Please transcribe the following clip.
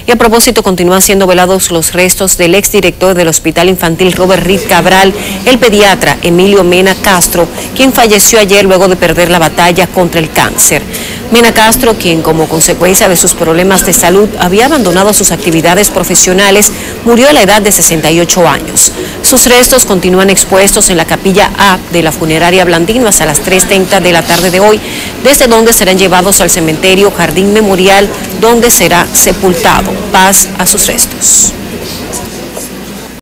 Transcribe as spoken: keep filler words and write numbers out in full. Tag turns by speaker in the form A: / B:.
A: Y a propósito, continúan siendo velados los restos del exdirector del Hospital Infantil Robert Reed Cabral, el pediatra Emilio Mena Castro, quien falleció ayer luego de perder la batalla contra el cáncer. Mena Castro, quien como consecuencia de sus problemas de salud había abandonado sus actividades profesionales, murió a la edad de sesenta y ocho años. Sus restos continúan expuestos en la capilla A de la funeraria Blandino hasta las tres treinta de la tarde de hoy, desde donde serán llevados al cementerio Jardín Memorial, donde será sepultado. Paz a sus restos.